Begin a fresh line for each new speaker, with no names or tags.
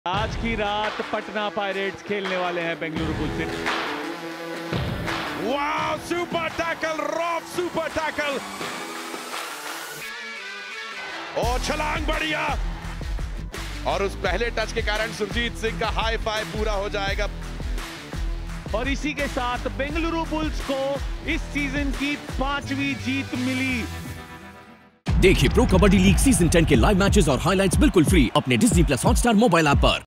आज की रात पटना पायरेट्स खेलने वाले हैं बेंगलुरु बुल्स से।
वाह, सुपर टैकल, रॉफ सुपर टैकल और छलांग बढ़िया। और उस पहले टच के कारण सुरजीत सिंह का हाई फाइव पूरा हो जाएगा।
और इसी के साथ बेंगलुरु बुल्स को इस सीजन की 5वीं जीत मिली।
देखिए प्रो कबड्डी लीग सीजन 10 के लाइव मैचेस और हाइलाइट्स बिल्कुल फ्री अपने Disney Plus Hotstar mobile app पर।